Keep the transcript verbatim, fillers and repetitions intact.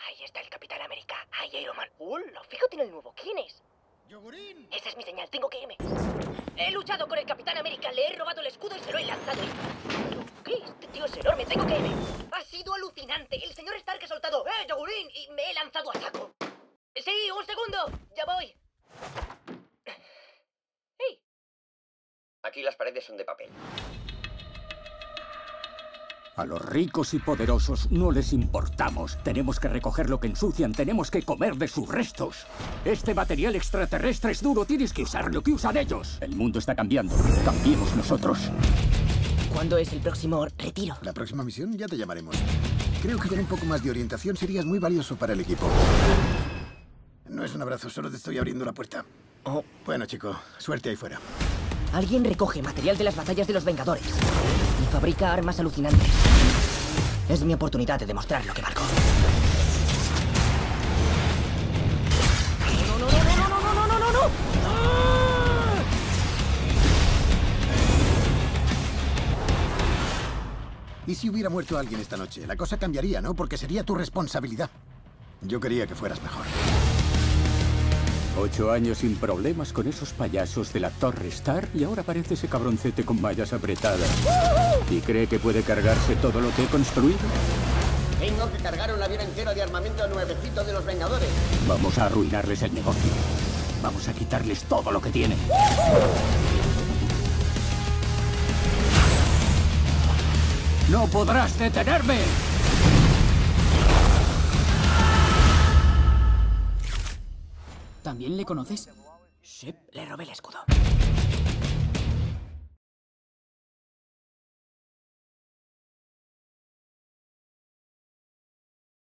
Ahí está el Capitán América. Ahí Iron Man. ¡Hola! Fíjate en el nuevo. ¿Quién es? ¡Yogurín! Esa es mi señal. Tengo que irme. He luchado con el Capitán América. Le he robado el escudo y se lo he lanzado. ¿Pero qué? Este tío es enorme. Tengo que irme. Ha sido alucinante. El señor Stark ha soltado ¡Eh, Yogurín! Y me he lanzado a saco. Sí, un segundo. Ya voy. ¡Hey! Aquí las paredes son de papel. A los ricos y poderosos no les importamos. Tenemos que recoger lo que ensucian, tenemos que comer de sus restos. Este material extraterrestre es duro, tienes que usar lo que usan ellos. El mundo está cambiando, cambiemos nosotros. ¿Cuándo es el próximo retiro? La próxima misión ya te llamaremos. Creo que con un poco más de orientación serías muy valioso para el equipo. No es un abrazo, solo te estoy abriendo la puerta. Oh. Bueno, chico, suerte ahí fuera. Alguien recoge material de las batallas de los Vengadores y fabrica armas alucinantes. Es mi oportunidad de demostrar lo que valgo. ¡No, no, no, no, no, no, no, no, no! ¡Ah! ¿Y si hubiera muerto alguien esta noche? La cosa cambiaría, ¿no? Porque sería tu responsabilidad. Yo quería que fueras mejor. Ocho años sin problemas con esos payasos de la Torre Star y ahora aparece ese cabroncete con mallas apretadas. ¿Y cree que puede cargarse todo lo que he construido? Tengo que cargar un avión entero de armamento nuevecito de los Vengadores. Vamos a arruinarles el negocio. Vamos a quitarles todo lo que tienen. ¡No podrás detenerme! ¿También le conoces? Sí, le robé el escudo.